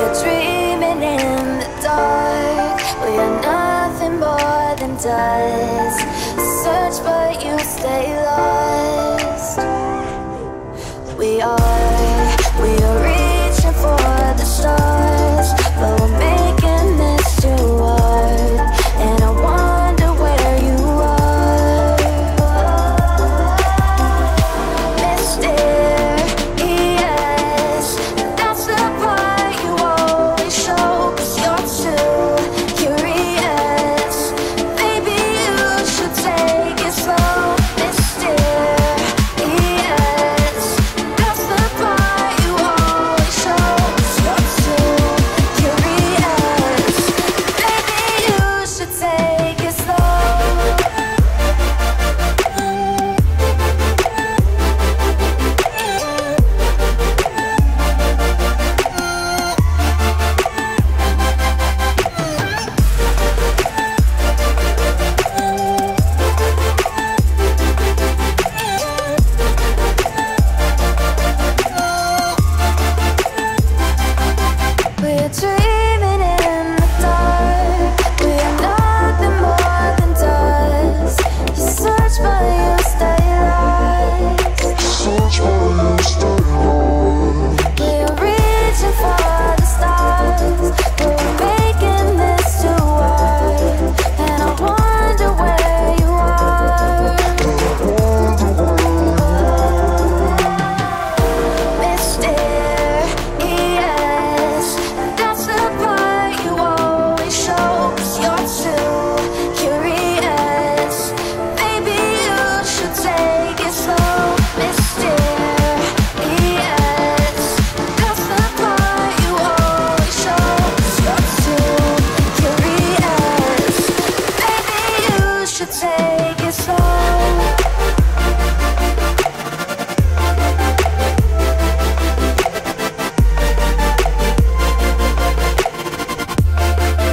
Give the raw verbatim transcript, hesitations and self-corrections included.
We're dreaming in the dark. We are nothing more than dust. Search but you stay lost. We are, we are reaching for the stars, but we're making this too hard. And I wonder where you are. Mysterious, that's the part you always show. 'Cause you're too curious. Maybe you should take it slow. Mysterious, that's the part you always show. 'Cause you're too curious. Maybe you should take it slow. We're dreaming in the dark. We are nothing more than dust. You search but you stay lost. We're reaching for the stars, but we're making this too hard. And I wonder where you are. Mysterious, that's the part you always show. 'Cause you're too curious. Maybe you should take it slow. Mysterious, that's the part you always show. 'Cause you're too curious. Maybe you should take